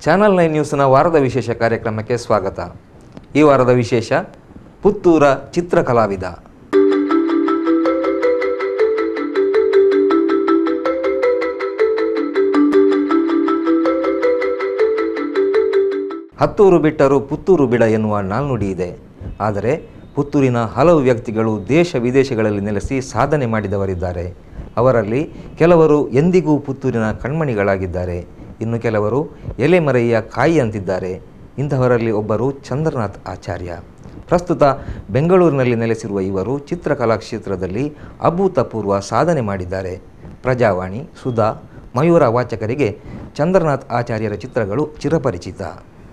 Channel 9 ನ್ಯೂಸ್ನ ವಾರದ ವಿಶೇಷ ಕಾರ್ಯಕ್ರಮಕ್ಕೆ ಸ್ವಾಗತ. ಈ ವಾರದ ವಿಶೇಷ ಪುತ್ತೂರ ಚಿತ್ರಕಲಾವಿದ. ಹತ್ತೂರು ಬಿಟ್ಟರೂ ಪುತ್ತೂರು ಬಿಡ ಎನ್ನುವ ನಾಲ್ನುಡಿ ಇದೆ. ಆದರೆ ಪುತ್ತೂರಿನ ಹಲವು ವ್ಯಕ್ತಿಗಳು ದೇಶ ವಿದೇಶಗಳಲ್ಲಿ ನೆಲೆಸಿ ಸಾಧನೆ ಮಾಡಿದವರಿದ್ದಾರೆ. ಅವರಲ್ಲಿ ಕೆಲವರು ಎಂದಿಗೂ ಪುತ್ತೂರಿನ ಕಣ್ಮಣಿಗಳಾಗಿದ್ದಾರೆ. ಇನ್ನು ಕೆಲವರು ಎಲೆಮರೆಯ ಕಾಯಿ ಅಂತಿದ್ದಾರೆ. ಇಂತಹವರಲ್ಲಿ ಒಬ್ಬರು ಚಂದ್ರನಾಥ್ ಆಚಾರ್ಯ. ಪ್ರಸ್ತುತ ಬೆಂಗಳೂರಿನಲ್ಲಿ ನೆಲೆಸಿರುವ ಇವರು ಚಿತ್ರಕಲಾ ಕ್ಷೇತ್ರದಲ್ಲಿ ಅಭೂತಪೂರ್ವ ಸಾಧನೆ ಮಾಡಿದ್ದಾರೆ. ಪ್ರಜಾವಾಣಿ, ಸುಧಾ, ಮಯೂರ ವಾಚಕರಿಗೆ ಚಂದ್ರನಾಥ್ ಆಚಾರ್ಯರ ಚಿತ್ರಗಳು ಚಿರಪರಿಚಿತ.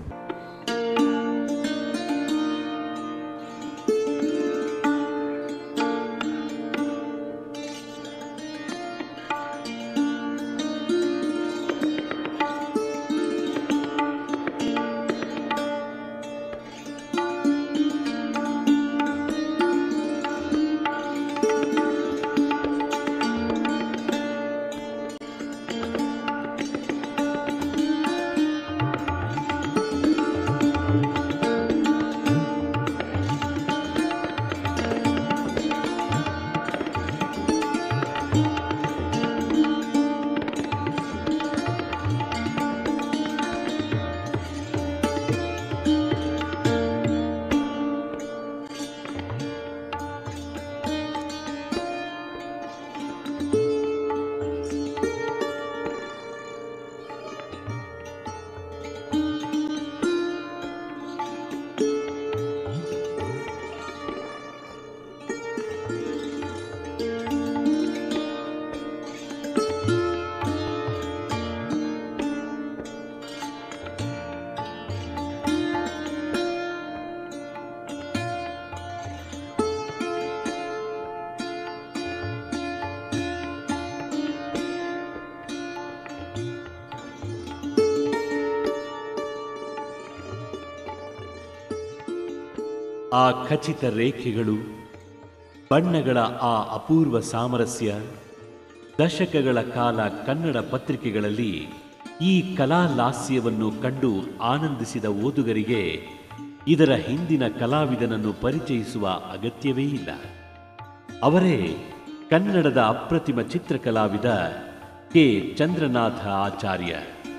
ಆ ಖಚಿತ ರೇಖೆಗಳು, ಬಣ್ಣಗಳ ಆ ಅಪೂರ್ವ ಸಾಮರಸ್ಯ, ದಶಕಗಳ ಕಾಲ ಕನ್ನಡ ಪತ್ರಿಕೆಗಳಲ್ಲಿ ಈ ಕಲಾ ಲಾಸ್ಯವನ್ನು ಕಂಡು ಆನಂದಿಸಿದ ಓದುಗರಿಗೆ ಇದರ ಹಿಂದಿನ ಕಲಾವಿದನನ್ನು ಪರಿಚಯಿಸುವ ಅಗತ್ಯವೇ ಇಲ್ಲ. ಅವರೇ ಕನ್ನಡದ ಅಪ್ರತಿಮ ಚಿತ್ರಕಲಾವಿದ ಕೆ. ಚಂದ್ರನಾಥ ಆಚಾರ್ಯ.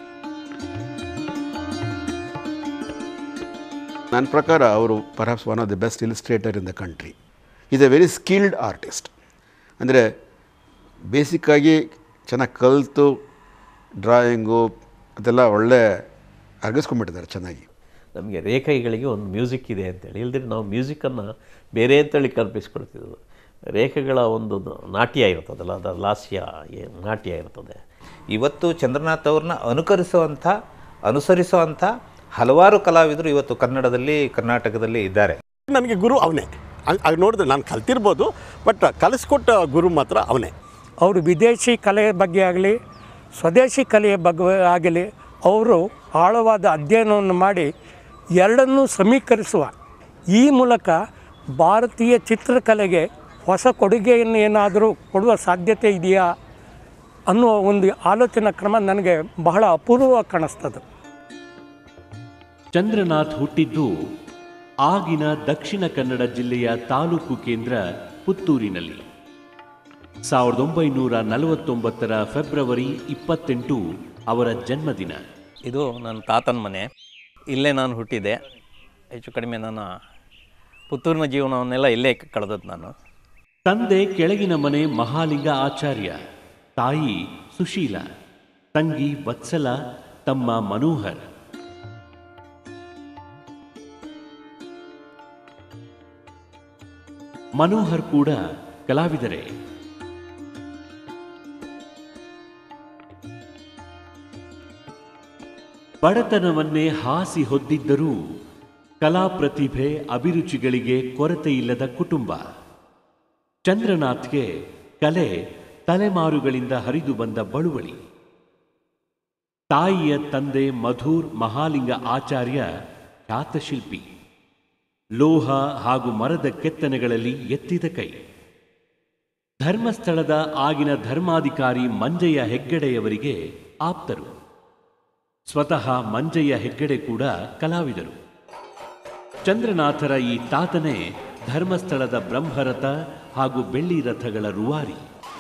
ನನ್ನ ಪ್ರಕಾರ ಅವರು perhaps one of the best illustrator in the country. Is a very skilled artist. ಅಂದರೆ ಬೇಸಿಕ್ಕಾಗಿ ಚೆನ್ನಾಗಿ ಕಲಿತು ಡ್ರಾಯಿಂಗು ಅದೆಲ್ಲ ಒಳ್ಳೆ ಅರ್ಗಿಸ್ಕೊಂಡ್ಬಿಟ್ಟಿದ್ದಾರೆ ಚೆನ್ನಾಗಿ. ನಮಗೆ ರೇಖೆಗಳಿಗೆ ಒಂದು ಮ್ಯೂಸಿಕ್ ಇದೆ ಅಂತೇಳಿ, ಇಲ್ದಿರ ನಾವು ಮ್ಯೂಸಿಕ್ಕನ್ನು ಬೇರೆ ಅಂತೇಳಿ ಕಲ್ಪಿಸ್ಕೊಳ್ತಿದ್ವು. ರೇಖೆಗಳ ಒಂದು ನಾಟ್ಯ ಇರ್ತದಲ್ಲ, ಅದರ ಲಾಸ್ಯ ನಾಟ್ಯ ಇರ್ತದೆ. ಇವತ್ತು ಚಂದ್ರನಾಥ್ ಅವ್ರನ್ನ ಅನುಸರಿಸುವಂಥ ಹಲವಾರು ಕಲಾವಿದರು ಇವತ್ತು ಕನ್ನಡದಲ್ಲಿ, ಕರ್ನಾಟಕದಲ್ಲಿ ಇದ್ದಾರೆ. ನನಗೆ ಗುರು ಅವನೇ. ಆಗ ನೋಡಿದ್ರೆ ನಾನು ಕಲ್ತಿರ್ಬೋದು, ಬಟ್ ಕಲಿಸ್ಕೊಟ್ಟ ಗುರು ಮಾತ್ರ ಅವನೇ. ಅವರು ವಿದೇಶಿ ಕಲೆಯ ಬಗ್ಗೆ ಆಗಲಿ, ಸ್ವದೇಶಿ ಕಲೆಯ ಬಗ್ಗೆ ಆಗಲಿ ಅವರು ಆಳವಾದ ಅಧ್ಯಯನವನ್ನು ಮಾಡಿ ಎರಡನ್ನೂ ಸಮೀಕರಿಸುವ ಈ ಮೂಲಕ ಭಾರತೀಯ ಚಿತ್ರಕಲೆಗೆ ಹೊಸ ಕೊಡುಗೆಯನ್ನು ಏನಾದರೂ ಕೊಡುವ ಸಾಧ್ಯತೆ ಇದೆಯಾ ಅನ್ನುವ ಒಂದು ಆಲೋಚನಾ ಕ್ರಮ ನನಗೆ ಬಹಳ ಅಪೂರ್ವವಾಗಿ ಕಾಣಿಸ್ತದೆ. ಚಂದ್ರನಾಥ್ ಹುಟ್ಟಿದ್ದು ಆಗಿನ ದಕ್ಷಿಣ ಕನ್ನಡ ಜಿಲ್ಲೆಯ ತಾಲೂಕು ಕೇಂದ್ರ ಪುತ್ತೂರಿನಲ್ಲಿ. 1949 ಫೆಬ್ರವರಿ 28 ಅವರ ಜನ್ಮದಿನ. ಇದು ನನ್ನ ತಾತನ ಮನೆ. ಇಲ್ಲೇ ನಾನು ಹುಟ್ಟಿದೆ. ಹೆಚ್ಚು ಕಡಿಮೆ ನನ್ನ ಪುತ್ತೂರಿನ ಜೀವನವನ್ನೆಲ್ಲ ಇಲ್ಲೇ ಕಳೆದದ್ದು ನಾನು. ತಂದೆ ಕೆಳಗಿನ ಮನೆ ಮಹಾಲಿಂಗ ಆಚಾರ್ಯ, ತಾಯಿ ಸುಶೀಲ, ತಂಗಿ ವತ್ಸಲ, ತಮ್ಮ ಮನೋಹರ್. ಮನೋಹರ್ ಕೂಡ ಕಲಾವಿದರೆ. ಬಡತನವನ್ನೇ ಹಾಸಿ ಹೊದ್ದಿದ್ದರೂ ಕಲಾ ಪ್ರತಿಭೆ, ಅಭಿರುಚಿಗಳಿಗೆ ಕೊರತೆಯಿಲ್ಲದ ಕುಟುಂಬ. ಚಂದ್ರನಾಥ್ಗೆ ಕಲೆ ತಲೆಮಾರುಗಳಿಂದ ಹರಿದು ಬಂದ ಬಳುವಳಿ. ತಾಯಿಯ ತಂದೆ ಮಧುರ್ ಮಹಾಲಿಂಗ ಆಚಾರ್ಯ ಖ್ಯಾತ ಶಿಲ್ಪಿ. ಲೋಹ ಹಾಗೂ ಮರದ ಕೆತ್ತನೆಗಳಲ್ಲಿ ಎತ್ತಿದ ಕೈ. ಧರ್ಮಸ್ಥಳದ ಆಗಿನ ಧರ್ಮಾಧಿಕಾರಿ ಮಂಜಯ್ಯ ಹೆಗ್ಗಡೆಯವರಿಗೆ ಆಪ್ತರು. ಸ್ವತಃ ಮಂಜಯ್ಯ ಹೆಗ್ಗಡೆ ಕೂಡ ಕಲಾವಿದರು. ಚಂದ್ರನಾಥರ ಈ ತಾತನೇ ಧರ್ಮಸ್ಥಳದ ಬ್ರಹ್ಮರಥ ಹಾಗೂ ಬೆಳ್ಳಿ ರಥಗಳ ರೂವಾರಿ.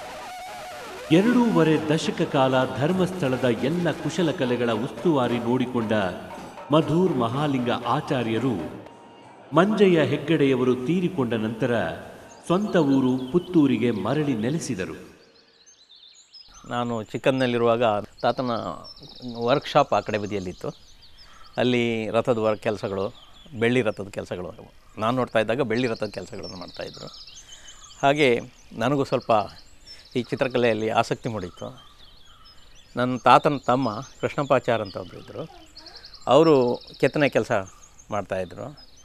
2.5 ದಶಕ ಕಾಲ ಧರ್ಮಸ್ಥಳದ ಎಲ್ಲ ಕುಶಲಕಲೆಗಳ ಉಸ್ತುವಾರಿ ನೋಡಿಕೊಂಡ ಮಧೂರ್ ಮಹಾಲಿಂಗ ಆಚಾರ್ಯರು ಮಂಜಯ್ಯ ಹೆಗ್ಗಡೆಯವರು ತೀರಿಕೊಂಡ ನಂತರ ಸ್ವಂತ ಊರು ಪುತ್ತೂರಿಗೆ ಮರಳಿ ನೆಲೆಸಿದರು. ನಾನು ಚಿಕ್ಕಂದಿನಲ್ಲಿರುವಾಗ ತಾತನ ವರ್ಕ್ಶಾಪ್ ಆ ಕಡೆ ಬದಿಯಲ್ಲಿತ್ತು. ಅಲ್ಲಿ ರಥದ ಕೆಲಸಗಳು, ಬೆಳ್ಳಿ ರಥದ ಕೆಲಸಗಳು ನಾನು ನೋಡ್ತಾ ಇದ್ದಾಗ ಬೆಳ್ಳಿ ರಥದ ಕೆಲಸಗಳನ್ನು ಮಾಡ್ತಾಯಿದ್ರು. ಹಾಗೆ ನನಗೂ ಸ್ವಲ್ಪ ಈ ಚಿತ್ರಕಲೆಯಲ್ಲಿ ಆಸಕ್ತಿ ಮೂಡಿತ್ತು. ನನ್ನ ತಾತನ ತಮ್ಮ ಕೃಷ್ಣಪ್ಪಾಚಾರ್ ಅಂತ ಒಬ್ಬರು ಇದ್ದರು. ಅವರು ಕೆತ್ತನೆ ಕೆಲಸ ಮಾಡ್ತಾಯಿದ್ರು.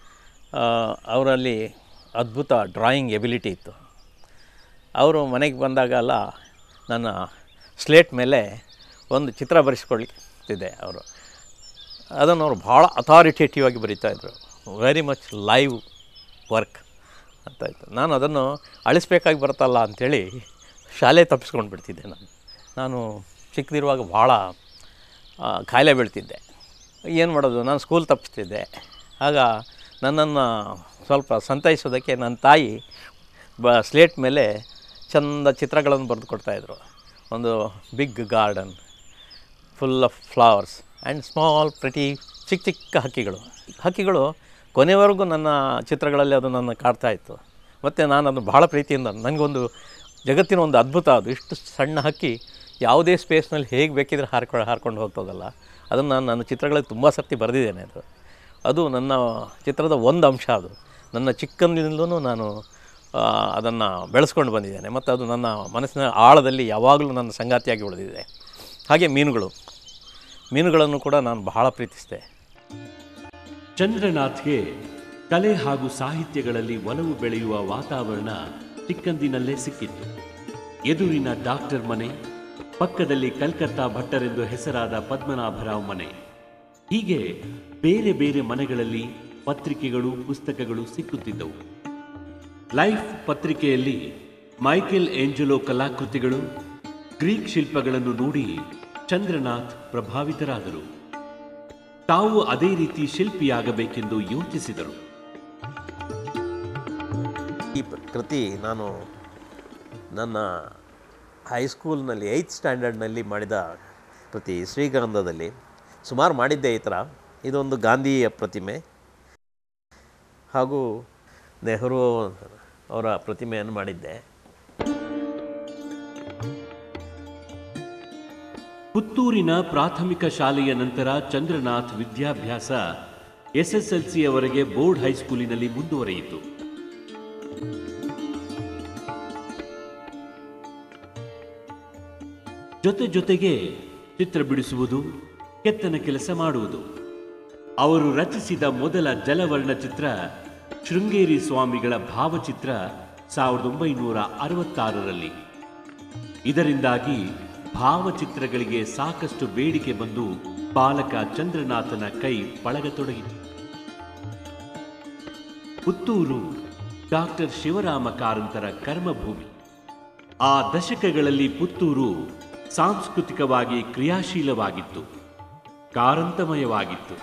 ಅವರಲ್ಲಿ ಅದ್ಭುತ ಡ್ರಾಯಿಂಗ್ ಎಬಿಲಿಟಿ ಇತ್ತು. ಅವರು ಮನೆಗೆ ಬಂದಾಗೆಲ್ಲ ನನ್ನ ಸ್ಲೇಟ್ ಮೇಲೆ ಒಂದು ಚಿತ್ರ ಬರೆಸ್ಕೊಳ್ತಿದ್ದೆ. ಅವರು ಅದನ್ನು ಅವರು ಭಾಳ ಅಥಾರಿಟೇಟಿವ್ ಆಗಿ ಬರೀತಾಯಿದ್ರು. ವೆರಿ ಮಚ್ ಲೈವ್ ವರ್ಕ್ ಅಂತ ಇತ್ತು. ನಾನು ಅದನ್ನು ಅಳಿಸ್ಬೇಕಾಗಿ ಬರುತ್ತಲ್ಲ ಅಂಥೇಳಿ ಶಾಲೆ ತಪ್ಪಿಸ್ಕೊಂಡು ಬಿಡ್ತಿದ್ದೆ. ನಾನು ಚಿಕ್ಕದಿರುವಾಗ ಭಾಳ ಕಾಯಿಲೆ ಬೀಳ್ತಿದ್ದೆ. ಏನು ಮಾಡೋದು, ನಾನು ಸ್ಕೂಲ್ ತಪ್ಪಿಸ್ತಿದ್ದೆ. ಆಗ ನನ್ನನ್ನು ಸ್ವಲ್ಪ ಸಂತೈಸೋದಕ್ಕೆ ನನ್ನ ತಾಯಿ ಸ್ಲೇಟ್ ಮೇಲೆ ಚಂದ ಚಿತ್ರಗಳನ್ನು ಬರೆದು ಕೊಡ್ತಾಯಿದ್ರು. ಒಂದು big garden full of flowers and small pretty ಚಿಕ್ಕ ಹಕ್ಕಿಗಳು ಕೊನೆವರೆಗೂ ನನ್ನ ಚಿತ್ರಗಳಲ್ಲಿ ಅದು ನನ್ನ ಕಾಡ್ತಾಯಿತ್ತು. ಮತ್ತು ನಾನು ಅದನ್ನು ಭಾಳ ಪ್ರೀತಿಯಿಂದ, ನನಗೊಂದು ಜಗತ್ತಿನ ಒಂದು ಅದ್ಭುತ ಅದು. ಇಷ್ಟು ಸಣ್ಣ ಹಕ್ಕಿ ಯಾವುದೇ ಸ್ಪೇಸ್ನಲ್ಲಿ ಹೇಗೆ ಬೇಕಿದ್ರೆ ಹಾರ್ಕೊಂಡು ಹೋಗ್ತದಲ್ಲ, ಅದನ್ನು ನಾನು ನನ್ನ ಚಿತ್ರಗಳಲ್ಲಿ ತುಂಬ ಸರ್ತಿ ಬರೆದಿದ್ದೇನೆ. ಅದು ನನ್ನ ಚಿತ್ರದ ಒಂದು ಅಂಶ. ಅದು ನನ್ನ ಚಿಕ್ಕಂದಿನಿಂದಲೂ ನಾನು ಅದನ್ನು ಬೆಳೆಸ್ಕೊಂಡು ಬಂದಿದ್ದೇನೆ ಮತ್ತು ಅದು ನನ್ನ ಮನಸ್ಸಿನ ಆಳದಲ್ಲಿ ಯಾವಾಗಲೂ ನನ್ನ ಸಂಗಾತಿಯಾಗಿ ಉಳಿದಿದೆ. ಹಾಗೆ ಮೀನುಗಳನ್ನು ಕೂಡ ನಾನು ಬಹಳ ಪ್ರೀತಿಸಿದೆ. ಚಂದ್ರನಾಥ್ಗೆ ಕಲೆ ಹಾಗೂ ಸಾಹಿತ್ಯಗಳಲ್ಲಿ ಒಲವು ಬೆಳೆಯುವ ವಾತಾವರಣ ಚಿಕ್ಕಂದಿನಲ್ಲೇ ಸಿಕ್ಕಿತ್ತು. ಎದುರಿನ ಡಾಕ್ಟರ್ ಮನೆ, ಪಕ್ಕದಲ್ಲಿ ಕಲ್ಕತ್ತಾ ಭಟ್ಟರೆಂದು ಹೆಸರಾದ ಪದ್ಮನಾಭರಾವ್ ಮನೆ, ಹೀಗೆ ಬೇರೆ ಬೇರೆ ಮನೆಗಳಲ್ಲಿ ಪತ್ರಿಕೆಗಳು, ಪುಸ್ತಕಗಳು ಸಿಕ್ಕುತ್ತಿದ್ದವು. ಲೈಫ್ ಪತ್ರಿಕೆಯಲ್ಲಿ ಮೈಕೆಲ್ ಏಂಜಲೋ ಕಲಾಕೃತಿಗಳು, ಗ್ರೀಕ್ ಶಿಲ್ಪಗಳನ್ನು ನೋಡಿ ಚಂದ್ರನಾಥ್ ಪ್ರಭಾವಿತರಾದರು. ತಾವು ಅದೇ ರೀತಿ ಶಿಲ್ಪಿಯಾಗಬೇಕೆಂದು ಯೋಚಿಸಿದರು. ಈ ಕೃತಿ ನಾನು ನನ್ನ ಹೈಸ್ಕೂಲ್ನಲ್ಲಿ 8th ಸ್ಟ್ಯಾಂಡರ್ಡ್ನಲ್ಲಿ ಮಾಡಿದ ಕೃತಿ. ಶ್ರೀಗಂಧದಲ್ಲಿ ಸುಮಾರು ಮಾಡಿದ್ದೆ ಈ ಥರ. ಇದೊಂದು ಗಾಂಧಿಯ ಪ್ರತಿಮೆ ಹಾಗೂ ನೆಹರು ಅವರ ಪ್ರತಿಮೆಯನ್ನು ಮಾಡಿದ್ದೆ. ಪುತ್ತೂರಿನ ಪ್ರಾಥಮಿಕ ಶಾಲೆಯ ನಂತರ ಚಂದ್ರನಾಥ್ ವಿದ್ಯಾಭ್ಯಾಸ SSLCಯವರೆಗೆ ಬೋರ್ಡ್ ಹೈಸ್ಕೂಲಿನಲ್ಲಿ ಮುಂದುವರಿಯಿತು. ಜೊತೆಗೆ ಚಿತ್ರ ಬಿಡಿಸುವುದು, ಕೆತ್ತನ ಕೆಲಸ ಮಾಡುವುದು. ಅವರು ರಚಿಸಿದ ಮೊದಲ ಜಲವರ್ಣ ಚಿತ್ರ ಶೃಂಗೇರಿ ಸ್ವಾಮಿಗಳ ಭಾವಚಿತ್ರ 1966ರಲ್ಲಿ. ಇದರಿಂದಾಗಿ ಭಾವಚಿತ್ರಗಳಿಗೆ ಸಾಕಷ್ಟು ಬೇಡಿಕೆ ಬಂದು ಬಾಲಕ ಚಂದ್ರನಾಥನ ಕೈ ಪಳಗತೊಡಗಿತು. ಪುತ್ತೂರು ಡಾಕ್ಟರ್ ಶಿವರಾಮ ಕಾರಂತರ ಕರ್ಮಭೂಮಿ. ಆ ದಶಕಗಳಲ್ಲಿ ಪುತ್ತೂರು ಸಾಂಸ್ಕೃತಿಕವಾಗಿ ಕ್ರಿಯಾಶೀಲವಾಗಿತ್ತು, ಕಾರಂತಮಯವಾಗಿತ್ತು.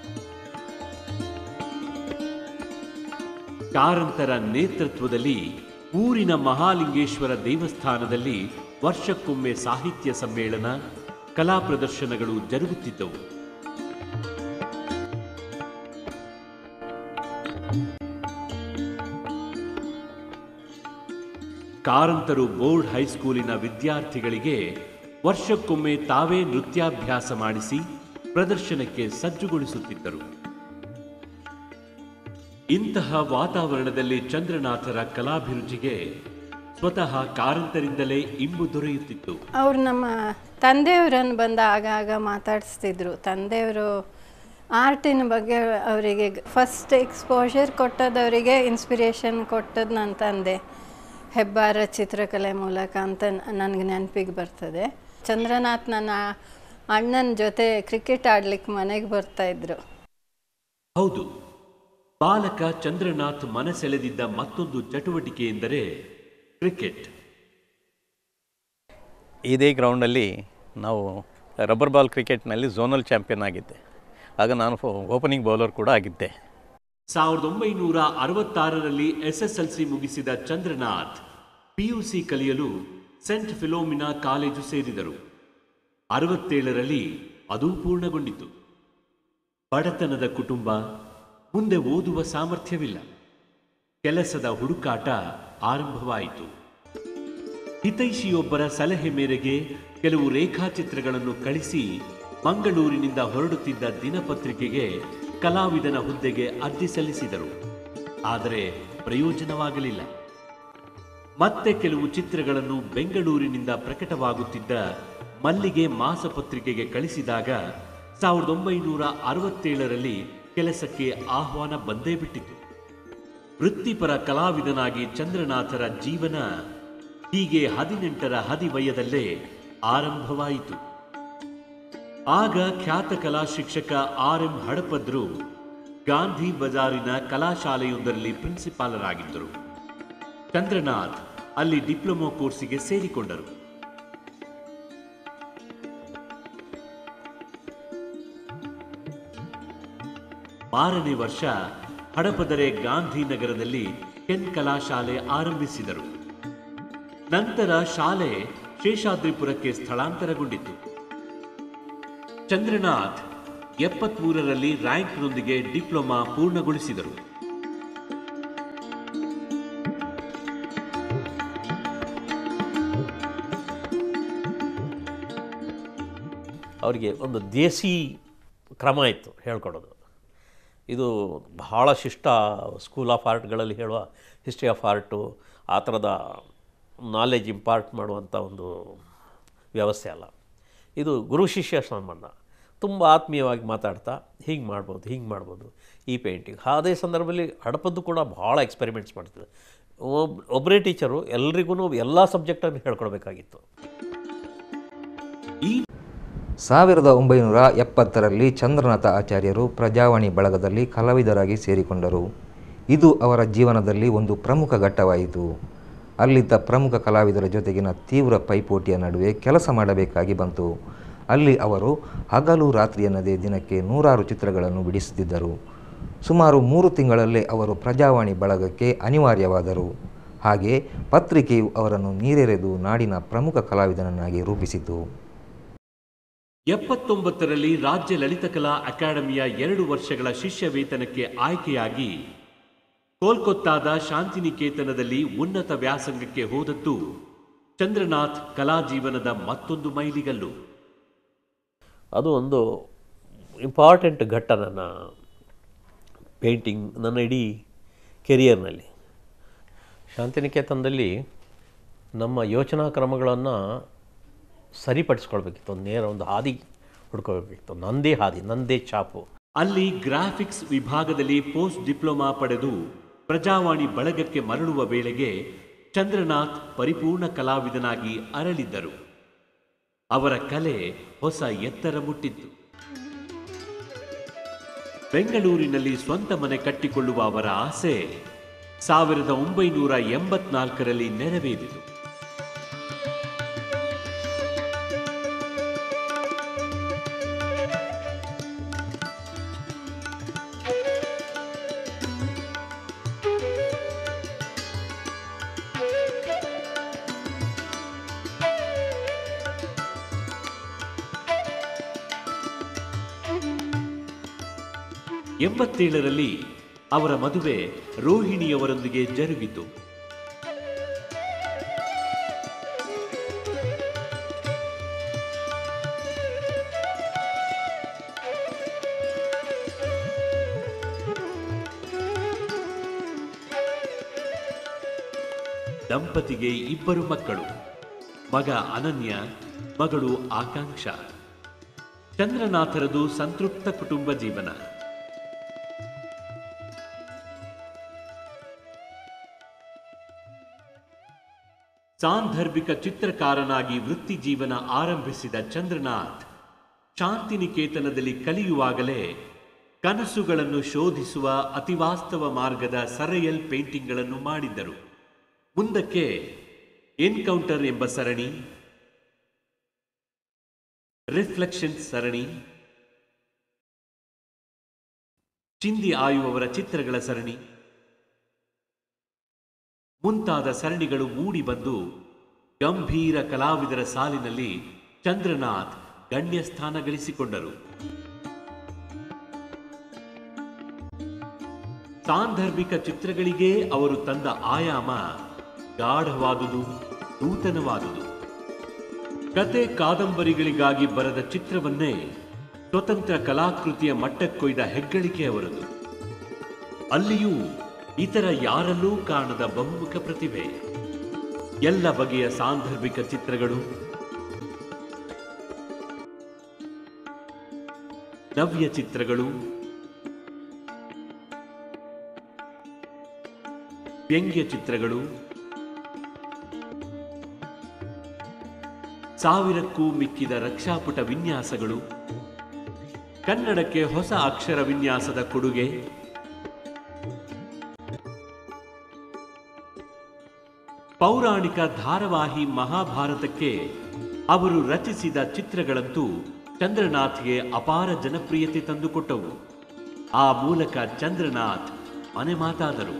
ಕಾರಂತರ ನೇತೃತ್ವದಲ್ಲಿ ಊರಿನ ಮಹಾಲಿಂಗೇಶ್ವರ ದೇವಸ್ಥಾನದಲ್ಲಿ ವರ್ಷಕ್ಕೊಮ್ಮೆ ಸಾಹಿತ್ಯ ಸಮ್ಮೇಳನ, ಕಲಾ ಪ್ರದರ್ಶನಗಳು ಜರುಗುತ್ತಿದ್ದವು. ಕಾರಂತರು ಬೋರ್ಡ್ ಹೈಸ್ಕೂಲಿನ ವಿದ್ಯಾರ್ಥಿಗಳಿಗೆ ವರ್ಷಕ್ಕೊಮ್ಮೆ ತಾವೇ ನೃತ್ಯಾಭ್ಯಾಸ ಮಾಡಿಸಿ ಪ್ರದರ್ಶನಕ್ಕೆ ಸಜ್ಜುಗೊಳಿಸುತ್ತಿದ್ದರು. ಇಂತಹ ವಾತಾವರಣದಲ್ಲಿ ಚಂದ್ರನಾಥರ ಕಲಾಭಿರುಚಿಗೆ ಸ್ವತಃ ಕಾರಂತರಿಂದಲೇ ಇಂಬು ದೊರೆಯುತ್ತಿತ್ತು. ಅವರು ನಮ್ಮ ತಂದೆಯವರನ್ನು ಬಂದ ಆಗಾಗ ಮಾತಾಡಿಸ್ತಿದ್ರು. ತಂದೆಯವರು ಆರ್ಟಿನ ಬಗ್ಗೆ ಅವರಿಗೆ ಫಸ್ಟ್ ಎಕ್ಸ್ಪೋಜರ್ ಕೊಟ್ಟದವರಿಗೆ ಇನ್ಸ್ಪಿರೇಷನ್ ಕೊಟ್ಟದ್ದು ನನ್ನ ತಂದೆ. ಹೆಬ್ಬಾರ ಚಿತ್ರಕಲೆ ಮೂಲಕ ಅಂತ ನನಗೆ ನೆನಪಿಗೆ ಬರ್ತದೆ. ಚಂದ್ರನಾಥ್ ನನ್ನ ಅಣ್ಣನ ಜೊತೆ ಕ್ರಿಕೆಟ್ ಆಡ್ಲಿಕ್ಕೆ ಮನೆಗೆ ಬರ್ತಾಯಿದ್ರು. ಹೌದು, ಬಾಲಕ ಚಂದ್ರನಾಥ್ ಮನಸೆಳೆದಿದ್ದ ಮತ್ತೊಂದು ಚಟುವಟಿಕೆ ಎಂದರೆ ಕ್ರಿಕೆಟ್. ಇದೇ ಗ್ರೌಂಡಲ್ಲಿ ನಾವು ರಬ್ಬರ್ ಬಾಲ್ ಕ್ರಿಕೆಟ್ನಲ್ಲಿ ಝೋನಲ್ ಚಾಂಪಿಯನ್ ಆಗಿದ್ದೆ. ಆಗ ನಾನು ಓಪನಿಂಗ್ ಬೌಲರ್ ಕೂಡ ಆಗಿದ್ದೆ. 1966ರಲ್ಲಿ SSLC ಮುಗಿಸಿದ ಚಂದ್ರನಾಥ್ PUC ಕಲಿಯಲು ಸೆಂಟ್ ಫಿಲೋಮಿನಾ ಕಾಲೇಜು ಸೇರಿದರು. 67ರಲ್ಲಿ ಅದು ಪೂರ್ಣಗೊಂಡಿತು. ಬಡತನದ ಕುಟುಂಬ, ಮುಂದೆ ಓದುವ ಸಾಮರ್ಥ್ಯವಿಲ್ಲ. ಕೆಲಸದ ಹುಡುಕಾಟ ಆರಂಭವಾಯಿತು. ಹಿತೈಷಿಯೊಬ್ಬರ ಸಲಹೆ ಮೇರೆಗೆ ಕೆಲವು ರೇಖಾಚಿತ್ರಗಳನ್ನು ಕಳಿಸಿ ಮಂಗಳೂರಿನಿಂದ ಹೊರಡುತ್ತಿದ್ದ ದಿನಪತ್ರಿಕೆಗೆ ಕಲಾವಿದನ ಹುದ್ದೆಗೆ ಅರ್ಜಿ ಸಲ್ಲಿಸಿದರು. ಆದರೆ ಪ್ರಯೋಜನವಾಗಲಿಲ್ಲ. ಮತ್ತೆ ಕೆಲವು ಚಿತ್ರಗಳನ್ನು ಬೆಂಗಳೂರಿನಿಂದ ಪ್ರಕಟವಾಗುತ್ತಿದ್ದ ಮಲ್ಲಿಗೆ ಮಾಸಪತ್ರಿಕೆಗೆ ಕಳಿಸಿದಾಗ 1967ರಲ್ಲಿ ಕೆಲಸಕ್ಕೆ ಆಹ್ವಾನ ಬಂದೇ ಬಿಟ್ಟಿತು. ವೃತ್ತಿಪರ ಕಲಾವಿದನಾಗಿ ಚಂದ್ರನಾಥರ ಜೀವನ ಹೀಗೆ 18ರ ಹದಿವಯದಲ್ಲೇ ಆರಂಭವಾಯಿತು. ಆಗ ಖ್ಯಾತ ಕಲಾ ಶಿಕ್ಷಕ RM ಹಡಪದ್ರು ಗಾಂಧಿ ಬಜಾರಿನ ಕಲಾಶಾಲೆಯೊಂದರಲ್ಲಿ ಪ್ರಿನ್ಸಿಪಾಲರಾಗಿದ್ದರು. ಚಂದ್ರನಾಥ್ ಅಲ್ಲಿ ಡಿಪ್ಲೊಮಾ ಕೋರ್ಸಿಗೆ ಸೇರಿಕೊಂಡರು. ಮಾರನೇ ವರ್ಷ ಹಡಪದರೆ ಗಾಂಧಿನಗರದಲ್ಲಿ ಕೆನ್ ಕಲಾಶಾಲೆ ಆರಂಭಿಸಿದರು. ನಂತರ ಶಾಲೆ ಶೇಷಾದ್ರಿಪುರಕ್ಕೆ ಸ್ಥಳಾಂತರಗೊಂಡಿತು. ಚಂದ್ರನಾಥ್ 73ರಲ್ಲಿ ರ್ಯಾಂಕ್ನೊಂದಿಗೆ ಡಿಪ್ಲೊಮಾ ಪೂರ್ಣಗೊಳಿಸಿದರು. ಅವರಿಗೆ ಒಂದು ದೇಸಿ ಕ್ರಮ ಇತ್ತು ಹೇಳ್ಕೊಡೋದು. ಇದು ಬಹಳ ಶಿಷ್ಟ ಸ್ಕೂಲ್ ಆಫ್ ಆರ್ಟ್ಗಳಲ್ಲಿ ಹೇಳುವ ಹಿಸ್ಟ್ರಿ ಆಫ್ ಆರ್ಟು ಆ ಥರದ ನಾಲೆಜ್ ಇಂಪಾರ್ಟ್ ಮಾಡುವಂಥ ಒಂದು ವ್ಯವಸ್ಥೆ ಅಲ್ಲ. ಇದು ಗುರು ಶಿಷ್ಯ ಸಂಬಂಧ. ತುಂಬ ಆತ್ಮೀಯವಾಗಿ ಮಾತಾಡ್ತಾ ಹೀಗೆ ಮಾಡ್ಬೋದು ಈ ಪೇಂಟಿಂಗ್. ಅದೇ ಸಂದರ್ಭದಲ್ಲಿ ಹಡಪದ್ದು ಕೂಡ ಭಾಳ ಎಕ್ಸ್ಪೆರಿಮೆಂಟ್ಸ್ ಮಾಡ್ತಿದ್ದೆ. ಒಬ್ಬರೇ ಟೀಚರು ಎಲ್ರಿಗೂ ಎಲ್ಲ ಸಬ್ಜೆಕ್ಟನ್ನು ಹೇಳ್ಕೊಡ್ಬೇಕಾಗಿತ್ತು. 1970ರಲ್ಲಿ ಚಂದ್ರನಾಥ ಆಚಾರ್ಯರು ಪ್ರಜಾವಾಣಿ ಬಳಗದಲ್ಲಿ ಕಲಾವಿದರಾಗಿ ಸೇರಿಕೊಂಡರು. ಇದು ಅವರ ಜೀವನದಲ್ಲಿ ಒಂದು ಪ್ರಮುಖ ಘಟ್ಟವಾಯಿತು. ಅಲ್ಲಿದ್ದ ಪ್ರಮುಖ ಕಲಾವಿದರ ಜೊತೆಗಿನ ತೀವ್ರ ಪೈಪೋಟಿಯ ನಡುವೆ ಕೆಲಸ ಮಾಡಬೇಕಾಗಿ ಬಂತು. ಅಲ್ಲಿ ಅವರು ಹಗಲು ರಾತ್ರಿ ಎನ್ನದೇ ದಿನಕ್ಕೆ 100 ಚಿತ್ರಗಳನ್ನು ಬಿಡಿಸುತ್ತಿದ್ದರು. ಸುಮಾರು 3 ತಿಂಗಳಲ್ಲೇ ಅವರು ಪ್ರಜಾವಾಣಿ ಬಳಗಕ್ಕೆ ಅನಿವಾರ್ಯವಾದರು. ಹಾಗೆ ಪತ್ರಿಕೆಯು ಅವರನ್ನು ನೀರೆರೆದು ನಾಡಿನ ಪ್ರಮುಖ ಕಲಾವಿದನನ್ನಾಗಿ ರೂಪಿಸಿತು. 79ರಲ್ಲಿ ರಾಜ್ಯ ಲಲಿತಕಲಾ ಅಕಾಡೆಮಿಯ 2 ವರ್ಷಗಳ ಶಿಷ್ಯ ವೇತನಕ್ಕೆ ಆಯ್ಕೆಯಾಗಿ ಕೋಲ್ಕತ್ತಾದ ಶಾಂತಿನಿಕೇತನದಲ್ಲಿ ಉನ್ನತ ವ್ಯಾಸಂಗಕ್ಕೆ ಹೋದದ್ದು ಚಂದ್ರನಾಥ್ ಕಲಾ ಜೀವನದ ಮತ್ತೊಂದು ಮೈಲಿಗಲ್ಲು. ಅದು ಒಂದು ಇಂಪಾರ್ಟೆಂಟ್ ಘಟ್ಟ ನನ್ನ ಪೇಂಟಿಂಗ್, ನನ್ನ ಇಡೀ ಕೆರಿಯರ್ನಲ್ಲಿ. ಶಾಂತಿನಿಕೇತನದಲ್ಲಿ ನಮ್ಮ ಯೋಚನಾ ಕ್ರಮಗಳನ್ನು ಸರಿಪಡಿಸ್ಕೊಳ್ಬೇಕಿತ್ತು. ಒಂದು ಹಾದಿ ಹುಡ್ಕೋಬೇಕಿತ್ತು. ನಂದೇ ಛಾಪು. ಅಲ್ಲಿ ಗ್ರಾಫಿಕ್ಸ್ ವಿಭಾಗದಲ್ಲಿ ಪೋಸ್ಟ್ ಡಿಪ್ಲೊಮಾ ಪಡೆದು ಪ್ರಜಾವಾಣಿ ಬಳಗಕ್ಕೆ ಮರಳುವ ವೇಳೆಗೆ ಚಂದ್ರನಾಥ್ ಪರಿಪೂರ್ಣ ಕಲಾವಿದನಾಗಿ ಅರಳಿದ್ದರು. ಅವರ ಕಲೆ ಹೊಸ ಎತ್ತರ ಮುಟ್ಟಿತ್ತು. ಬೆಂಗಳೂರಿನಲ್ಲಿ ಸ್ವಂತ ಮನೆ ಕಟ್ಟಿಕೊಳ್ಳುವ ಅವರ ಆಸೆ 1984ರಲ್ಲಿ ನೆರವೇರಿತು. ರಲ್ಲಿ ಅವರ ಮದುವೆ ರೋಹಿಣಿಯವರೊಂದಿಗೆ ಜರುಗಿತು. ದಂಪತಿಗೆ 2 ಮಕ್ಕಳು, ಮಗ ಅನನ್ಯ, ಮಗಳು ಆಕಾಂಕ್ಷ. ಚಂದ್ರನಾಥರದು ಸಂತೃಪ್ತ ಕುಟುಂಬ ಜೀವನ. ಸಾಂದರ್ಭಿಕ ಚಿತ್ರಕಾರನಾಗಿ ವೃತ್ತಿ ಜೀವನ ಆರಂಭಿಸಿದ ಚಂದ್ರನಾಥ್ ಶಾಂತಿನಿಕೇತನದಲ್ಲಿ ಕಲಿಯುವಾಗಲೇ ಕನಸುಗಳನ್ನು ಶೋಧಿಸುವ ಅತಿವಾಸ್ತವ ಮಾರ್ಗದ ಸರಯಲ್ ಪೇಂಟಿಂಗ್ಗಳನ್ನು ಮಾಡಿದ್ದರು. ಮುಂದಕ್ಕೆ ಎನ್ಕೌಂಟರ್ ಎಂಬ ಸರಣಿ, ರಿಫ್ಲೆಕ್ಷನ್ ಸರಣಿ, ಚಿಂದಿ ಆಯುವವರ ಚಿತ್ರಗಳ ಸರಣಿ ಮುಂತಾದ ಸರಣಿಗಳು ಮೂಡಿ ಬಂದು ಗಂಭೀರ ಕಲಾವಿದರ ಸಾಲಿನಲ್ಲಿ ಚಂದ್ರನಾಥ್ ಗಣ್ಯ ಸ್ಥಾನ ಗಳಿಸಿಕೊಂಡರು. ಸಾಂದರ್ಭಿಕ ಚಿತ್ರಗಳಿಗೆ ಅವರು ತಂದ ಆಯಾಮ ಗಾಢವಾದುದು, ನೂತನವಾದುದು. ಕತೆ ಕಾದಂಬರಿಗಳಿಗಾಗಿ ಬರೆದ ಚಿತ್ರವನ್ನೇ ಸ್ವತಂತ್ರ ಕಲಾಕೃತಿಯ ಮಟ್ಟಕ್ಕೊಯ್ದ ಹೆಗ್ಗಳಿಕೆ ಅವರದು. ಅಲ್ಲಿಯೂ ಇತರ ಯಾರಲ್ಲೂ ಕಾಣದ ಬಹುಮುಖ ಪ್ರತಿಭೆ. ಎಲ್ಲ ಬಗೆಯ ಸಾಂದರ್ಭಿಕ ಚಿತ್ರಗಳು, ನವ್ಯ ಚಿತ್ರಗಳು, ವ್ಯಂಗ್ಯ ಚಿತ್ರಗಳು, 1000ಕ್ಕೂ ಮಿಕ್ಕಿದ ರಕ್ಷಾಪುಟ ವಿನ್ಯಾಸಗಳು, ಕನ್ನಡಕ್ಕೆ ಹೊಸ ಅಕ್ಷರ ವಿನ್ಯಾಸದ ಕೊಡುಗೆ, ಪೌರಾಣಿಕ ಧಾರಾವಾಹಿ ಮಹಾಭಾರತಕ್ಕೆ ಅವರು ರಚಿಸಿದ ಚಿತ್ರಗಳಂತೂ ಚಂದ್ರನಾಥ್ಗೆ ಅಪಾರ ಜನಪ್ರಿಯತೆ ತಂದುಕೊಟ್ಟವು. ಆ ಮೂಲಕ ಚಂದ್ರನಾಥ್ ಮನೆ ಮಾತಾದರು.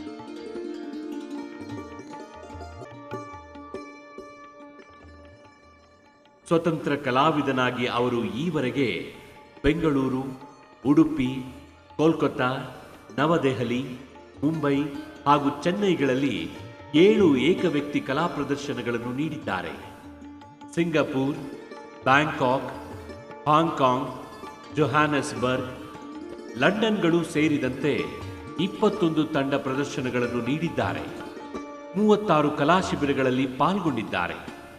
ಸ್ವತಂತ್ರ ಕಲಾವಿದನಾಗಿ ಅವರು ಈವರೆಗೆ ಬೆಂಗಳೂರು, ಉಡುಪಿ, ಕೋಲ್ಕತ್ತಾ, ನವದೆಹಲಿ, ಮುಂಬೈ ಹಾಗೂ ಚೆನ್ನೈಗಳಲ್ಲಿ 7 ಏಕವ್ಯಕ್ತಿ ಕಲಾ ಪ್ರದರ್ಶನಗಳನ್ನು ನೀಡಿದ್ದಾರೆ. ಸಿಂಗಪೂರ್, ಬ್ಯಾಂಕಾಕ್, ಹಾಂಗ್ಕಾಂಗ್, ಜೊಹಾನಸ್ಬರ್ಗ್, ಲಂಡನ್ಗಳು ಸೇರಿದಂತೆ 21 ತಂಡ ಪ್ರದರ್ಶನಗಳನ್ನು ನೀಡಿದ್ದಾರೆ. 36 ಕಲಾ ಶಿಬಿರಗಳಲ್ಲಿ ಪಾಲ್ಗೊಂಡಿದ್ದಾರೆ.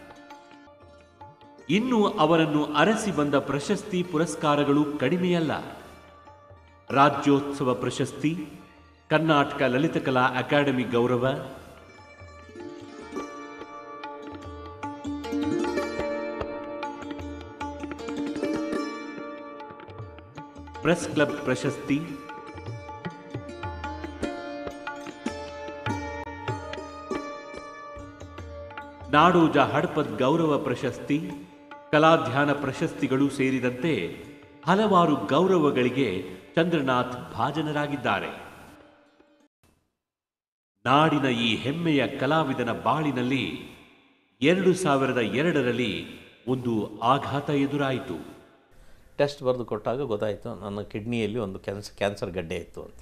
ಇನ್ನು ಅವರನ್ನು ಅರಸಿ ಬಂದ ಪ್ರಶಸ್ತಿ ಪುರಸ್ಕಾರಗಳು ಕಡಿಮೆಯಲ್ಲ. ರಾಜ್ಯೋತ್ಸವ ಪ್ರಶಸ್ತಿ, ಕರ್ನಾಟಕ ಲಲಿತಕಲಾ ಅಕಾಡೆಮಿ ಗೌರವ, ಪ್ರೆಸ್ ಕ್ಲಬ್ ಪ್ರಶಸ್ತಿ, ನಾಡೋಜ ಹಡಪದ್ ಗೌರವ ಪ್ರಶಸ್ತಿ, ಕಲಾಧ್ಯಾನ ಪ್ರಶಸ್ತಿಗಳು ಸೇರಿದಂತೆ ಹಲವಾರು ಗೌರವಗಳಿಗೆ ಚಂದ್ರನಾಥ್ ಭಾಜನರಾಗಿದ್ದಾರೆ. ನಾಡಿನ ಈ ಹೆಮ್ಮೆಯ ಕಲಾವಿದನ ಬಾಳಿನಲ್ಲಿ 2002ರಲ್ಲಿ ಒಂದು ಆಘಾತ ಎದುರಾಯಿತು. ಟೆಸ್ಟ್ ಬರೆದು ಕೊಟ್ಟಾಗ ಗೊತ್ತಾಯಿತು ನನ್ನ ಕಿಡ್ನಿಯಲ್ಲಿ ಒಂದು ಕ್ಯಾನ್ಸರ್ ಗಡ್ಡೆ ಇತ್ತು ಅಂತ.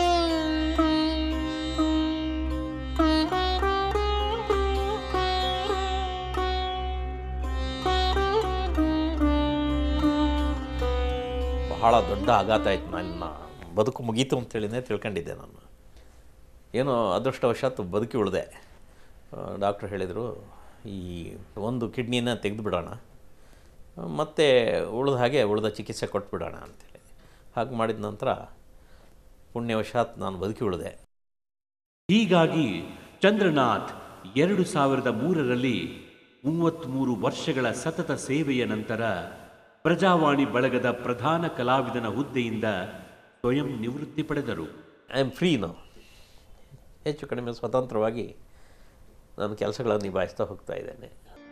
ಬಹಳ ದೊಡ್ಡ ಆಘಾತ ಆಯಿತು. ನನ್ನ ಬದುಕು ಮುಗೀತು ಅಂತೇಳಿನೇ ತಿಳ್ಕೊಂಡಿದ್ದೆ ನಾನು. ಏನೋ ಅದೃಷ್ಟವಶಾತ್ ಬದುಕಿ ಉಳಿದೆ. ಡಾಕ್ಟ್ರು ಹೇಳಿದರು, ಈ ಒಂದು ಕಿಡ್ನಿನ ತೆಗೆದುಬಿಡೋಣ, ಮತ್ತು ಉಳಿದ ಚಿಕಿತ್ಸೆ ಕೊಟ್ಬಿಡೋಣ ಅಂತೇಳಿ. ಹಾಗೆ ಮಾಡಿದ ನಂತರ ಪುಣ್ಯವಶಾತ್ ನಾನು ಬದುಕಿ ಉಳಿದೆ. ಹೀಗಾಗಿ ಚಂದ್ರನಾಥ್ 2003ರಲ್ಲಿ 33 ವರ್ಷಗಳ ಸತತ ಸೇವೆಯ ನಂತರ ಪ್ರಜಾವಾಣಿ ಬಳಗದ ಪ್ರಧಾನ ಕಲಾವಿದನ ಹುದ್ದೆಯಿಂದ ಸ್ವಯಂ ನಿವೃತ್ತಿ ಪಡೆದರು. I am free now. ಹೆಚ್ಚು ಕಡಿಮೆ ಸ್ವತಂತ್ರವಾಗಿ ನಾನು ಕೆಲಸಗಳನ್ನು ನಿಭಾಯಿಸ್ತಾ ಹೋಗ್ತಾ ಇದ್ದೇನೆ.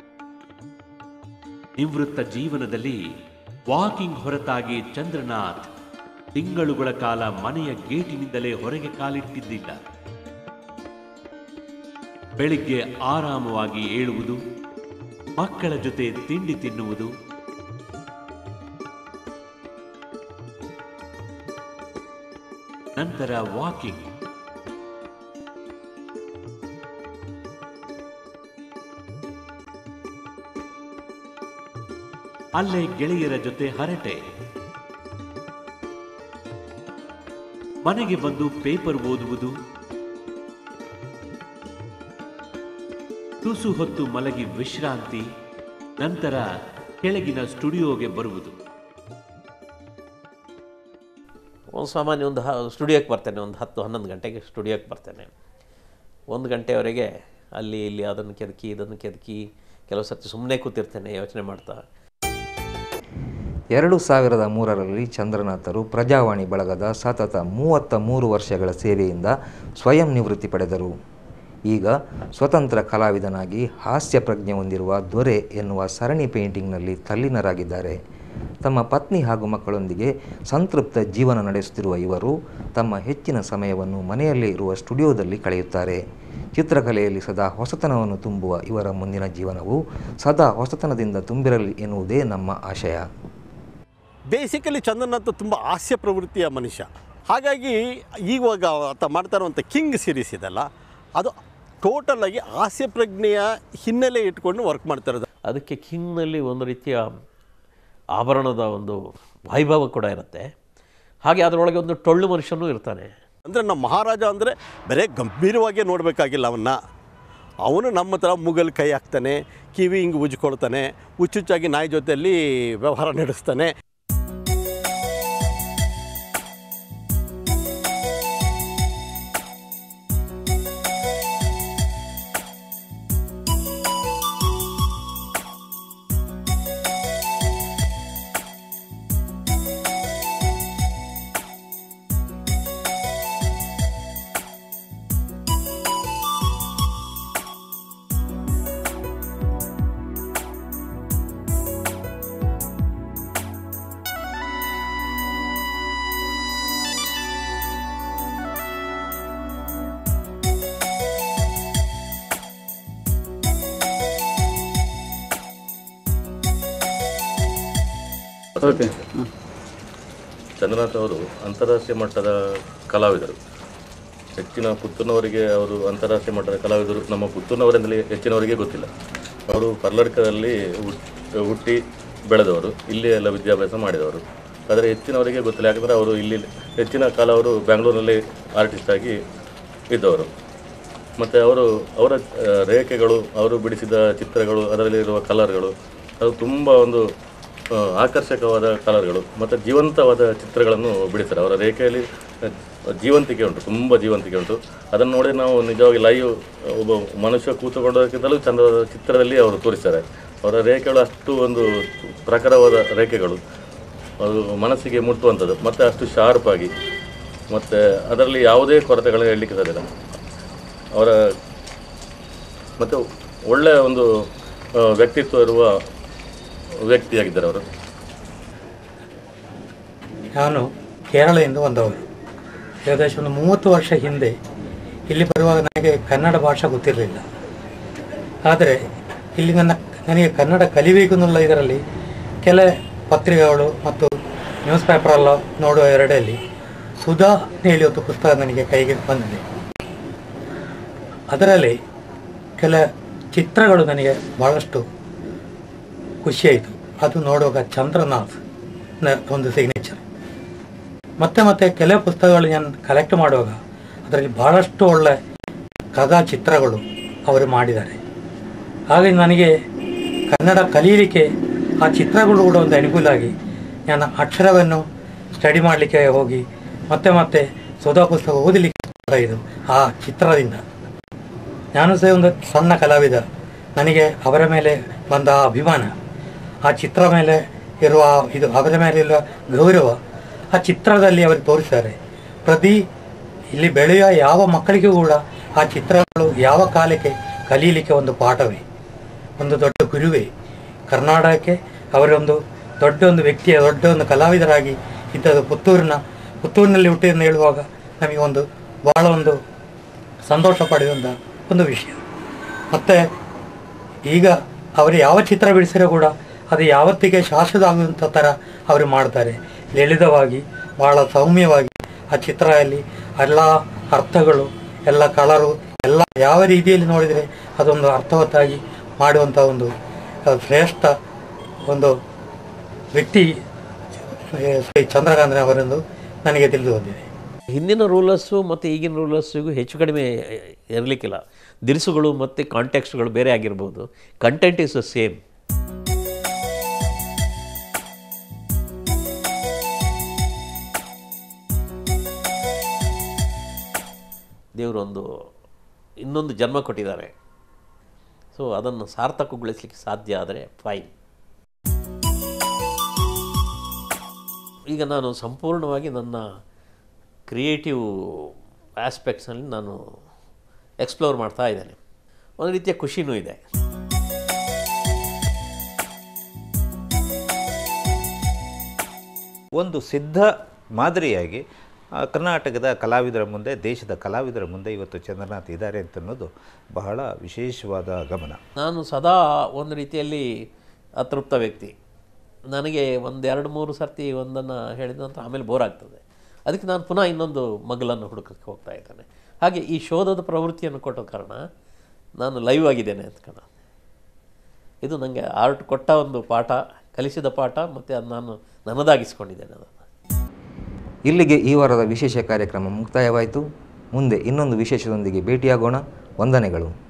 ನಿವೃತ್ತ ಜೀವನದಲ್ಲಿ ವಾಕಿಂಗ್ ಹೊರತಾಗಿ ಚಂದ್ರನಾಥ್ ತಿಂಗಳುಗಳ ಕಾಲ ಮನೆಯ ಗೇಟಿನಿಂದಲೇ ಹೊರಗೆ ಕಾಲಿಟ್ಟಿದ್ದಿಲ್ಲ. ಬೆಳಿಗ್ಗೆ ಆರಾಮವಾಗಿ ಏಳುವುದು, ಮಕ್ಕಳ ಜೊತೆ ತಿಂಡಿ ತಿನ್ನುವುದು, ನಂತರ ವಾಕಿಂಗ್. ಅಲ್ಲೇ ಗೆಳೆಯರ ಜೊತೆ ಹರಟೆ. ಮನೆಗೆ ಬಂದು ಪೇಪರ್ ಓದುವುದು, ತುಸು ಹೊತ್ತು ಮಲಗಿ ವಿಶ್ರಾಂತಿ, ನಂತರ ಕೆಳಗಿನ ಸ್ಟುಡಿಯೋಗೆ ಬರುವುದು. ಸಾಮಾನ್ಯ ಒಂದು ಸ್ಟುಡಿಯೋಕ್ಕೆ ಬರ್ತೇನೆ, ಒಂದು 10-11 ಗಂಟೆಗೆ ಸ್ಟುಡಿಯೋಕ್ಕೆ ಬರ್ತೇನೆ. 1 ಗಂಟೆವರೆಗೆ ಅಲ್ಲಿ ಇಲ್ಲಿ ಅದನ್ನು ಕೆದಕಿ ಇದನ್ನು ಕೆದಕಿ ಕೆಲವು ಸರ್ತಿ ಸುಮ್ಮನೆ ಕೂತಿರ್ತೇನೆ ಯೋಚನೆ ಮಾಡ್ತಾ. 2003ರಲ್ಲಿ ಚಂದ್ರನಾಥರು ಪ್ರಜಾವಾಣಿ ಬಳಗದ ಸತತ 33 ವರ್ಷಗಳ ಸೇವೆಯಿಂದ ಸ್ವಯಂ ನಿವೃತ್ತಿ ಪಡೆದರು. ಈಗ ಸ್ವತಂತ್ರ ಕಲಾವಿದನಾಗಿ ಹಾಸ್ಯ ಪ್ರಜ್ಞೆ ಹೊಂದಿರುವ ದೊರೆ ಎನ್ನುವ ಸರಣಿ ಪೇಂಟಿಂಗ್ನಲ್ಲಿ ತಲ್ಲೀನರಾಗಿದ್ದಾರೆ. ತಮ್ಮ ಪತ್ನಿ ಹಾಗೂ ಮಕ್ಕಳೊಂದಿಗೆ ಸಂತೃಪ್ತ ಜೀವನ ನಡೆಸುತ್ತಿರುವ ಇವರು ತಮ್ಮ ಹೆಚ್ಚಿನ ಸಮಯವನ್ನು ಮನೆಯಲ್ಲೇ ಇರುವ ಸ್ಟುಡಿಯೋದಲ್ಲಿ ಕಳೆಯುತ್ತಾರೆ. ಚಿತ್ರಕಲೆಯಲ್ಲಿ ಸದಾ ಹೊಸತನವನ್ನು ತುಂಬುವ ಇವರ ಮುಂದಿನ ಜೀವನವು ಸದಾ ಹೊಸತನದಿಂದ ತುಂಬಿರಲಿ ಎನ್ನುವುದೇ ನಮ್ಮ ಆಶಯ. ಬೇಸಿಕಲಿ ಚಂದನ್ ಅಂತ ತುಂಬ ಹಾಸ್ಯ ಪ್ರವೃತ್ತಿಯ ಮನುಷ್ಯ. ಹಾಗಾಗಿ ಇವಾಗ ಆತ ಮಾಡ್ತಾ ಇರುವಂಥ ಕಿಂಗ್ ಸೀರೀಸ್ ಇದೆಲ್ಲ, ಅದು ಟೋಟಲಾಗಿ ಹಾಸ್ಯ ಪ್ರಜ್ಞೆಯ ಹಿನ್ನೆಲೆ ಇಟ್ಕೊಂಡು ವರ್ಕ್ ಮಾಡ್ತಾ ಇರೋದು. ಅದಕ್ಕೆ ಕಿಂಗ್ನಲ್ಲಿ ಒಂದು ರೀತಿಯ ಆಭರಣದ ಒಂದು ವೈಭವ ಕೂಡ ಇರುತ್ತೆ. ಹಾಗೆ ಅದರೊಳಗೆ ಒಂದು ಟೊಳ್ಳು ಮನುಷ್ಯನೂ ಇರ್ತಾನೆ. ಅಂದರೆ ನಮ್ಮ ಮಹಾರಾಜ ಅಂದರೆ ಬರೀ ಗಂಭೀರವಾಗೇ ನೋಡಬೇಕಾಗಿಲ್ಲ ಅವನು ನಮ್ಮ ಥರ ಮುಗಲ್ ಕೈ ಹಾಕ್ತಾನೆ, ಕಿವಿ ಹಿಂಗೆ ಉಜ್ಕೊಳ್ತಾನೆ, ಹುಚ್ಚುಚ್ಚಾಗಿ ನಾಯಿ ಜೊತೆಯಲ್ಲಿ ವ್ಯವಹಾರ ನಡೆಸ್ತಾನೆ. ಚಂದ್ರನಾಥ್ ಅವರು ಅಂತಾರಾಷ್ಟ್ರೀಯ ಮಟ್ಟದ ಕಲಾವಿದರು. ಹೆಚ್ಚಿನ ಪುತ್ತೂರಿನವರಿಗೆ ಅವರು ಅಂತಾರಾಷ್ಟ್ರೀಯ ಮಟ್ಟದ ಕಲಾವಿದರು ನಮ್ಮ ಪುತ್ತೂರಿನವರಿಂದಲೇ ಹೆಚ್ಚಿನವರಿಗೆ ಗೊತ್ತಿಲ್ಲ. ಅವರು ಕರ್ನಾಟಕದಲ್ಲಿ ಹುಟ್ಟಿ ಬೆಳೆದವರು, ಇಲ್ಲಿ ಎಲ್ಲ ವಿದ್ಯಾಭ್ಯಾಸ ಮಾಡಿದವರು. ಆದರೆ ಹೆಚ್ಚಿನವರಿಗೆ ಗೊತ್ತಿಲ್ಲ, ಯಾಕಂದರೆ ಅವರು ಇಲ್ಲಿ ಹೆಚ್ಚಿನ ಕಾಲ ಅವರು ಬ್ಯಾಂಗ್ಳೂರಿನಲ್ಲಿ ಆರ್ಟಿಸ್ಟಾಗಿ ಇದ್ದವರು. ಮತ್ತು ಅವರ ರೇಖೆಗಳು, ಅವರು ಬಿಡಿಸಿದ ಚಿತ್ರಗಳು, ಅದರಲ್ಲಿರುವ ಕಲರ್ಗಳು, ಅದು ತುಂಬ ಒಂದು ಆಕರ್ಷಕವಾದ ಕಲರ್ಗಳು ಮತ್ತು ಜೀವಂತವಾದ ಚಿತ್ರಗಳನ್ನು ಬಿಡಿಸ್ತಾರೆ. ಅವರ ರೇಖೆಯಲ್ಲಿ ಜೀವಂತಿಕೆ ಉಂಟು, ತುಂಬ ಜೀವಂತಿಕೆ ಉಂಟು. ಅದನ್ನು ನೋಡಿ ನಾವು ನಿಜವಾಗಿ ಲೈವ್ ಒಬ್ಬ ಮನುಷ್ಯ ಕೂತುಕೊಳ್ಳೋದಕ್ಕಿಂತಲೂ ಚಂದವಾದ ಚಿತ್ರದಲ್ಲಿ ಅವರು ತೋರಿಸ್ತಾರೆ. ಅವರ ರೇಖೆಗಳು ಅಷ್ಟು ಒಂದು ಪ್ರಖರವಾದ ರೇಖೆಗಳು, ಅದು ಮನಸ್ಸಿಗೆ ಮುಟ್ಟುವಂಥದ್ದು, ಮತ್ತು ಅಷ್ಟು ಶಾರ್ಪ್ ಆಗಿ, ಮತ್ತು ಅದರಲ್ಲಿ ಯಾವುದೇ ಕೊರತೆಗಳನ್ನು ಹೇಳಲಿಕ್ಕೆ ಸಾಧ್ಯವಿಲ್ಲ. ಅವರ ಮತ್ತು ಒಳ್ಳೆಯ ಒಂದು ವ್ಯಕ್ತಿತ್ವ ಇರುವ ವ್ಯಕ್ತಿಯಾಗಿದ್ದಾರೆ ಅವರು. ನಾನು ಕೇರಳದಿಂದ ಬಂದವರು. ಏಕದೇಶ ಒಂದು 30 ವರ್ಷ ಹಿಂದೆ ಇಲ್ಲಿ ಬರುವಾಗ ನನಗೆ ಕನ್ನಡ ಭಾಷೆ ಗೊತ್ತಿರಲಿಲ್ಲ. ಆದರೆ ಇಲ್ಲಿ ನನಗೆ ಕನ್ನಡ ಕಲಿಬೇಕು ಅನ್ನುள்ள ಇದರಲ್ಲಿ ಕೆಲ ಪತ್ರಿಕೆಗಳು ಮತ್ತು ನ್ಯೂಸ್ ಪೇಪರೆಲ್ಲ ನೋಡುವ ಎರಡಲ್ಲಿ ಸುಧಾ ಹೇಳಿ ಒಂದು ಪುಸ್ತಕ ನನಗೆ ಕೈಗೆ ಬಂದಿದೆ. ಅದರಲ್ಲಿ ಕೆಲ ಚಿತ್ರಗಳು ನನಗೆ ಭಾಳಷ್ಟು ಖುಷಿಯಾಯಿತು. ಅದು ನೋಡುವಾಗ ಚಂದ್ರನಾಥ್ ಒಂದು ಸಿಗ್ನೇಚರ್. ಮತ್ತೆ ಕೆಲವು ಪುಸ್ತಕಗಳು ನಾನು ಕಲೆಕ್ಟ್ ಮಾಡುವಾಗ ಅದರಲ್ಲಿ ಭಾಳಷ್ಟು ಒಳ್ಳೆ ಕಥಾ ಚಿತ್ರಗಳು ಅವರು ಮಾಡಿದ್ದಾರೆ. ಹಾಗೆ ನನಗೆ ಕನ್ನಡ ಕಲೀಲಿಕ್ಕೆ ಆ ಚಿತ್ರಗಳು ಕೂಡ ಒಂದು ಅನುಕೂಲ ಆಗಿ ನಾನು ಅಕ್ಷರವನ್ನು ಸ್ಟಡಿ ಮಾಡಲಿಕ್ಕೆ ಹೋಗಿ ಮತ್ತೆ ಸುಧಾ ಪುಸ್ತಕ ಓದಲಿಕ್ಕೆ ಇದು ಆ ಚಿತ್ರದಿಂದ. ನಾನು ಸಹ ಒಂದು ಸಣ್ಣ ಕಲಾವಿದ. ನನಗೆ ಅವರ ಮೇಲೆ ಬಂದ ಅಭಿಮಾನ, ಆ ಚಿತ್ರ ಮೇಲೆ ಇರುವ ಇದು, ಅವರ ಮೇಲೆ ಇರುವ ಗೌರವ ಆ ಚಿತ್ರದಲ್ಲಿ ಅವರು ತೋರಿಸ್ತಾರೆ. ಇಲ್ಲಿ ಬೆಳೆಯುವ ಯಾವ ಮಕ್ಕಳಿಗೂ ಕೂಡ ಆ ಚಿತ್ರಗಳು ಯಾವ ಕಾಲಕ್ಕೆ ಕಲೀಲಿಕ್ಕೆ ಒಂದು ಪಾಠವೇ, ಒಂದು ದೊಡ್ಡ ಗುರುವೇ. ಕರ್ನಾಟಕಕ್ಕೆ ಅವರೊಂದು ದೊಡ್ಡ ಒಂದು ವ್ಯಕ್ತಿಯ ದೊಡ್ಡ ಒಂದು ಕಲಾವಿದರಾಗಿ ಇದ್ದದ್ದು ಪುತ್ತೂರಿನಲ್ಲಿ ಹುಟ್ಟಿಎಂದು ಹೇಳುವಾಗ ನಮಗೆ ಭಾಳ ಒಂದು ಸಂತೋಷ ಪಡೆಯುವಂಥ ಒಂದು ವಿಷಯ. ಮತ್ತು ಈಗ ಅವರು ಯಾವ ಚಿತ್ರ ಬಿಡಿಸಿರೋ ಕೂಡ ಅದು ಯಾವತ್ತಿಗೆ ಶಾಶ್ವತ ಆಗುವಂಥ ಥರ ಅವರು ಮಾಡ್ತಾರೆ. ಲಲಿತವಾಗಿ ಭಾಳ ಸೌಮ್ಯವಾಗಿ ಆ ಚಿತ್ರದಲ್ಲಿ ಎಲ್ಲ ಅರ್ಥಗಳು, ಎಲ್ಲ ಕಲರು, ಎಲ್ಲ ಯಾವ ರೀತಿಯಲ್ಲಿ ನೋಡಿದರೆ ಅದೊಂದು ಅರ್ಥವತ್ತಾಗಿ ಮಾಡುವಂಥ ಒಂದು ಶ್ರೇಷ್ಠ ಒಂದು ವ್ಯಕ್ತಿ ಶ್ರೀ ಚಂದ್ರಕಾಂತ್ ಅವರೆಂದು ನನಗೆ ತಿಳಿದು ಬಂದಿದೆ. ಹಿಂದಿನ ರೂಲರ್ಸು ಮತ್ತು ಈಗಿನ ರೂಲರ್ಸಿಗೂ ಹೆಚ್ಚು ಕಡಿಮೆ ಇರಲಿಕ್ಕಿಲ್ಲ. ದಿರಿಸುಗಳು ಮತ್ತು ಕಾಂಟೆಕ್ಸ್ಟ್ಗಳು ಬೇರೆ ಆಗಿರ್ಬೋದು, ಕಂಟೆಂಟ್ ಈಸ್ ದ ಸೇಮ್. ದೇವರು ಇನ್ನೊಂದು ಜನ್ಮ ಕೊಟ್ಟಿದ್ದಾರೆ. ಸೊ ಅದನ್ನು ಸಾರ್ಥಕಗೊಳಿಸಲಿಕ್ಕೆ ಸಾಧ್ಯ ಆದರೆ ಫೈನ್. ಈಗ ನಾನು ಸಂಪೂರ್ಣವಾಗಿ ನನ್ನ ಕ್ರಿಯೇಟಿವ್ ಆಸ್ಪೆಕ್ಟ್ಸ್ನಲ್ಲಿ ನಾನು ಎಕ್ಸ್ಪ್ಲೋರ್ ಮಾಡ್ತಾ ಇದ್ದೇನೆ. ಒಂದು ರೀತಿಯ ಖುಷಿನೂ ಇದೆ. ಒಂದು ಸಿದ್ಧ ಮಾದರಿಯಾಗಿ ಕರ್ನಾಟಕದ ಕಲಾವಿದರ ಮುಂದೆ, ದೇಶದ ಕಲಾವಿದರ ಮುಂದೆ ಇವತ್ತು ಚಂದ್ರನಾಥ್ ಇದ್ದಾರೆ ಅಂತನ್ನೋದು ಬಹಳ ವಿಶೇಷವಾದ ಗಮನ. ನಾನು ಸದಾ ಒಂದು ರೀತಿಯಲ್ಲಿ ಅತೃಪ್ತ ವ್ಯಕ್ತಿ. ನನಗೆ ಒಂದು 2-3 ಸರ್ತಿ ಒಂದನ್ನು ಹೇಳಿದ ನಂತರ ಆಮೇಲೆ ಬೋರ್ ಆಗ್ತದೆ. ಅದಕ್ಕೆ ನಾನು ಪುನಃ ಇನ್ನೊಂದು ಮಗಲನ್ನು ಹುಡುಕಕ್ಕೆ ಹೋಗ್ತಾ ಇದ್ದೇನೆ. ಹಾಗೆ ಈ ಶೋಧದ ಪ್ರವೃತ್ತಿಯನ್ನು ಕೊಟ್ಟ ಕಾರಣ ನಾನು ಲೈವ್ ಆಗಿದ್ದೇನೆ ಅಂತ ಕಾರಣ. ಇದು ನನಗೆ ಆರ್ಟ್ ಕೊಟ್ಟ ಒಂದು ಪಾಠ, ಕಲಿಸಿದ ಪಾಠ, ಮತ್ತು ಅದು ನಾನು ನನ್ನದಾಗಿಸ್ಕೊಂಡಿದ್ದೇನೆ ಅದನ್ನು. ಇಲ್ಲಿಗೆ ಈ ವಾರದ ವಿಶೇಷ ಕಾರ್ಯಕ್ರಮ ಮುಕ್ತಾಯವಾಯಿತು. ಮುಂದೆ ಇನ್ನೊಂದು ವಿಶೇಷದೊಂದಿಗೆ ಭೇಟಿಯಾಗೋಣ. ವಂದನೆಗಳು.